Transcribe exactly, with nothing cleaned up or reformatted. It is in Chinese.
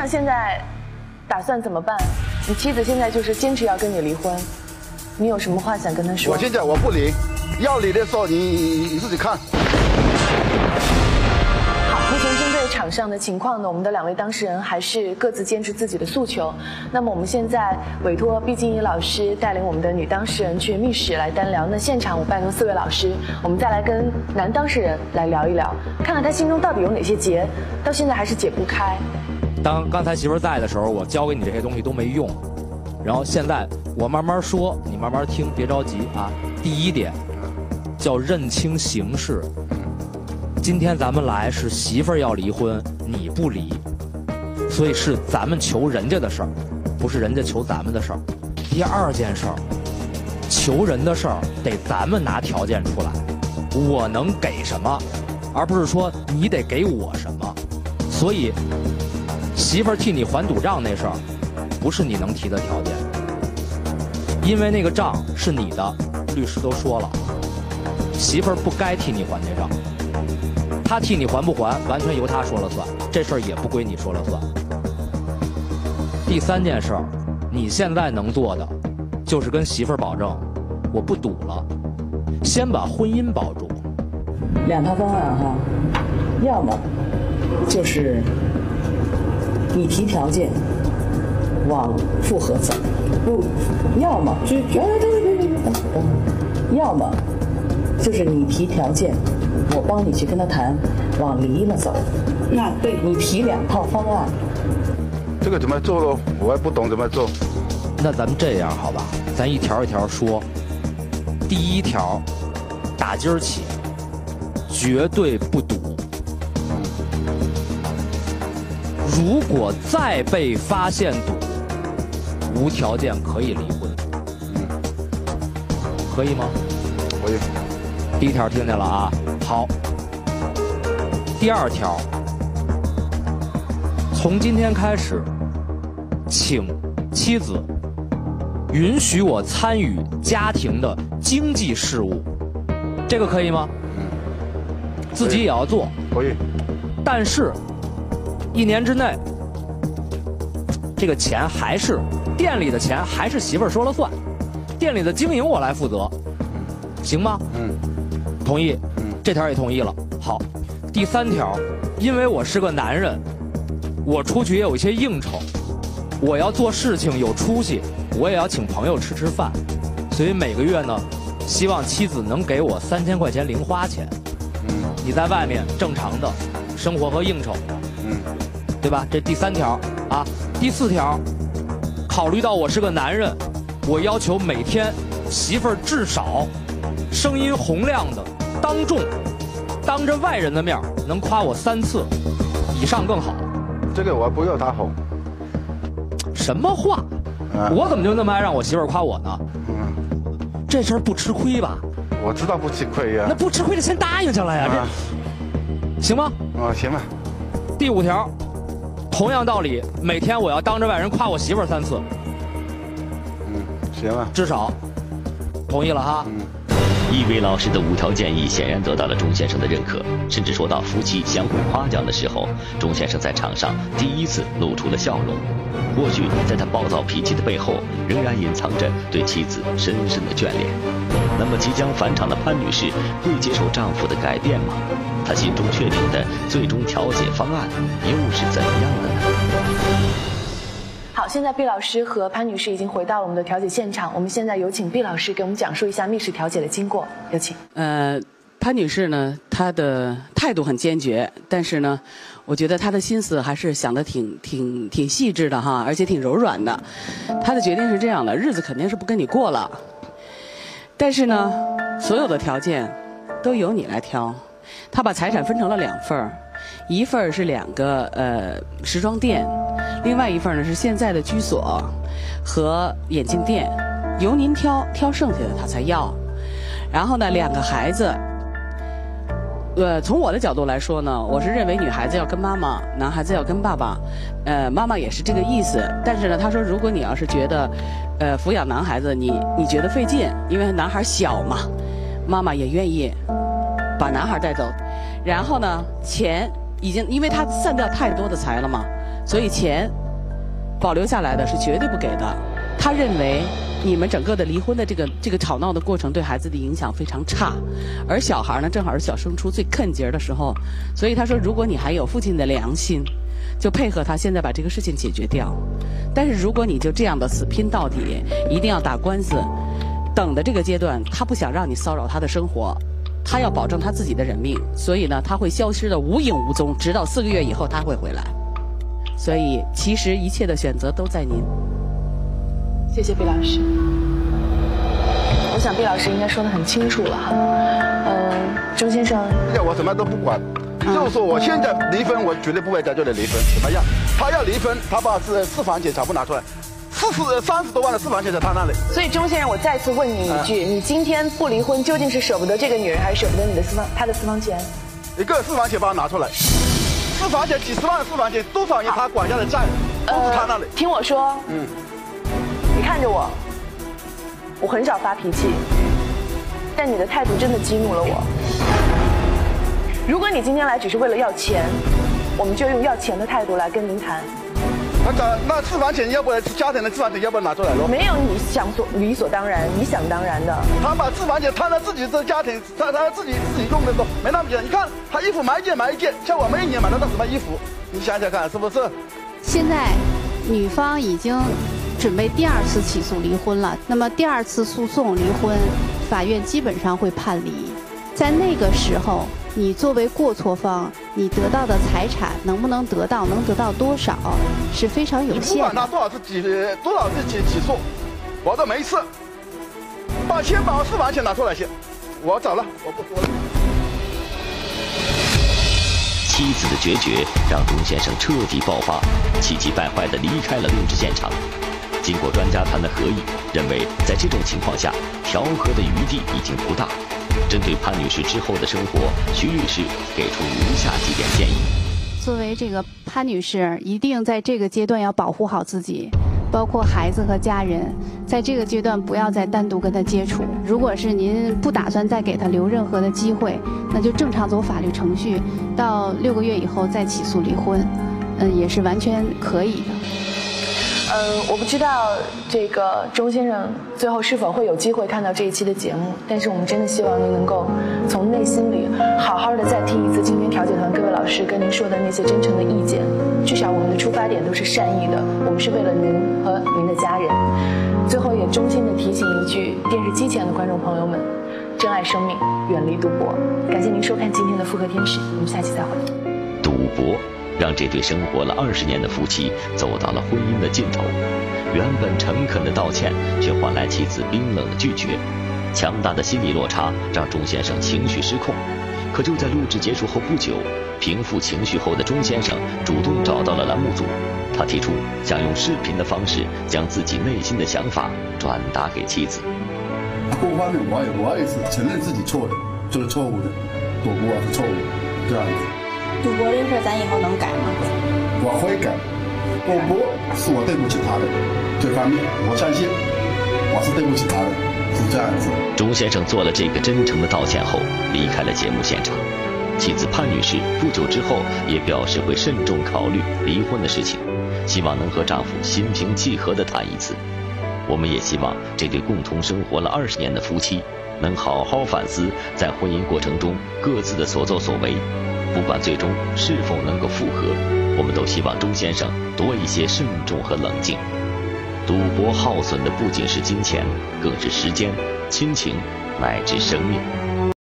那现在打算怎么办？你妻子现在就是坚持要跟你离婚，你有什么话想跟她说？ 我现在我不离，要离的时候你你自己看。 好，目前针对场上的情况呢，我们的两位当事人还是各自坚持自己的诉求。那么我们现在委托毕静怡老师带领我们的女当事人去密室来单聊。那现场我拜托四位老师，我们再来跟男当事人来聊一聊，看看他心中到底有哪些结，到现在还是解不开。 当刚才媳妇儿在的时候，我教给你这些东西都没用，然后现在我慢慢说，你慢慢听，别着急啊。第一点叫认清形势。今天咱们来是媳妇儿要离婚，你不离，所以是咱们求人家的事儿，不是人家求咱们的事儿。第二件事儿，求人的事儿得咱们拿条件出来，我能给什么，而不是说你得给我什么。所以媳妇儿替你还赌账那事儿，不是你能提的条件，因为那个账是你的，律师都说了，媳妇儿不该替你还那账，他替你还不还，完全由他说了算，这事儿也不归你说了算。第三件事儿，你现在能做的，就是跟媳妇儿保证，我不赌了，先把婚姻保住。 两套方案哈，要么就是你提条件往复合走，不，要么就要么就是你提条件，我帮你去跟他谈，往离了走。那对你提两套方案， 这个怎么做咯？我也不懂怎么做。 那咱们这样好吧，咱一条一条说。第一条，打今儿起绝对不赌。如果再被发现赌，无条件可以离婚。 嗯， 可以吗？ 可以。 第一条听见了啊？好。第二条，从今天开始，请妻子允许我参与家庭的经济事务，这个可以吗？ 嗯。 自己也要做。 可以。 但是，一年之内，这个钱还是店里的钱，还是媳妇儿说了算，店里的经营我来负责，行吗？ 嗯。 同意。 嗯。 这条也同意了。好。第三条，因为我是个男人，我出去也有一些应酬，我要做事情有出息，我也要请朋友吃吃饭，所以每个月呢，希望妻子能给我三千块钱零花钱。 嗯。 你在外面正常的生活和应酬。 嗯。 对吧？这第三条啊。第四条，考虑到我是个男人，我要求每天媳妇儿至少声音洪亮的当众当着外人的面能夸我三次以上更好。 这个我不要他哄。 什么话？啊、我怎么就那么爱让我媳妇儿夸我呢？嗯，这事儿不吃亏吧？ 我知道不吃亏呀。 那不吃亏的先答应下来呀，啊、这行吗？ 啊，行吧。 第五条，同样道理，每天我要当着外人夸我媳妇儿三次。 嗯，行吧。 至少，同意了哈。 嗯。 一位老师的无条建议显然得到了钟先生的认可，甚至说到夫妻相互夸奖的时候，钟先生在场上第一次露出了笑容。或许在他暴躁脾气的背后，仍然隐藏着对妻子深深的眷恋。那么即将返场的潘女士会接受丈夫的改变吗？她心中确定的最终调解方案又是怎样的呢？ 好，现在毕老师和潘女士已经回到了我们的调解现场，我们现在有请毕老师给我们讲述一下密室调解的经过，有请。 呃，潘女士呢，她的态度很坚决，但是呢，我觉得她的心思还是想得挺挺挺细致的哈，而且挺柔软的。她的决定是这样的，日子肯定是不跟你过了，但是呢，所有的条件都由你来挑。她把财产分成了两份儿，一份儿是两个呃时装店。另外一份呢是现在的居所和眼镜店，由您挑，挑剩下的他才要。然后呢，两个孩子，呃，从我的角度来说呢，我是认为女孩子要跟妈妈，男孩子要跟爸爸，呃，妈妈也是这个意思。但是呢，他说如果你要是觉得，呃，抚养男孩子你你觉得费劲，因为男孩小嘛，妈妈也愿意把男孩带走。然后呢，钱已经因为他散掉太多的财了嘛。 所以钱保留下来的是绝对不给的。他认为你们整个的离婚的这个这个吵闹的过程对孩子的影响非常差，而小孩呢正好是小升初最坑节的时候，所以他说如果你还有父亲的良心，就配合他现在把这个事情解决掉。但是如果你就这样的死拼到底，一定要打官司，等的这个阶段他不想让你骚扰他的生活，他要保证他自己的人命，所以呢他会消失的无影无踪，直到四个月以后他会回来。所以其实一切的选择都在您。 谢谢毕老师。我想毕老师应该说得很清楚了哈。嗯，钟先生， 我什么都不管，就是说我现在离婚，我绝对不会在这里离婚。怎么样？他要离婚，他把私私房钱全部拿出来，四十三十多万的私房钱在他那里。 所以钟先生，我再次问你一句：你今天不离婚，究竟是舍不得这个女人，还是舍不得你的私房他的私房钱？ 一个私房钱把它拿出来，私房钱几十万的私房钱，多少年他管家的债都是他那里。 听我说，嗯。你看着我，我很少发脾气，但你的态度真的激怒了我。如果你今天来只是为了要钱，我们就用要钱的态度来跟您谈。 那那私房钱要不然家庭的私房钱要不然拿出来喽？ 没有你想所理所当然、你想当然的。 他把私房钱摊在自己的家庭，他他自己自己用的多，没那么简单。你看他衣服买一件买一件，像我们一年买得到什么衣服？你想想看是不是？ 现在女方已经准备第二次起诉离婚了，那么第二次诉讼离婚，法院基本上会判离。在那个时候，你作为过错方，你得到的财产能不能得到，能得到多少，是非常有限的。 你不管他多少次起多少次起起诉，我都没事。把先把我私房钱拿出来先，我走了，我不说了。 妻子的决绝让钟先生彻底爆发，气急败坏地离开了录制现场。经过专家团的合议，认为在这种情况下，调和的余地已经不大。针对潘女士之后的生活，徐律师给出如下几点建议。 作为这个潘女士，一定在这个阶段要保护好自己，包括孩子和家人，在这个阶段不要再单独跟他接触。如果是您不打算再给他留任何的机会，那就正常走法律程序，到六个月以后再起诉离婚，嗯，也是完全可以的。 嗯，我不知道这个钟先生最后是否会有机会看到这一期的节目，但是我们真的希望您能够从内心里好好的再听一次今天调解团各位老师跟您说的那些真诚的意见，至少我们的出发点都是善意的，我们是为了您和您的家人。最后也衷心的提醒一句，电视机前的观众朋友们，珍爱生命，远离赌博。感谢您收看今天的复合天使，我们下期再会。 赌博让这对生活了二十年的夫妻走到了婚姻的尽头，原本诚恳的道歉，却换来妻子冰冷的拒绝。强大的心理落差让钟先生情绪失控。可就在录制结束后不久，平复情绪后的钟先生主动找到了栏目组，他提出想用视频的方式将自己内心的想法转达给妻子。 各方面我也我也是承认自己错的，就是错误的，赌博是错误的，这样子。 赌博这事咱以后能改吗？ 我会改，赌博是我对不起他的，这方面我相信我是对不起他的，是这样子。 钟先生做了这个真诚的道歉后，离开了节目现场。妻子潘女士不久之后也表示会慎重考虑离婚的事情，希望能和丈夫心平气和地谈一次。我们也希望这对共同生活了二十年的夫妻能好好反思在婚姻过程中各自的所作所为，不管最终是否能够复合，我们都希望钟先生多一些慎重和冷静。赌博耗损的不仅是金钱，更是时间、亲情乃至生命。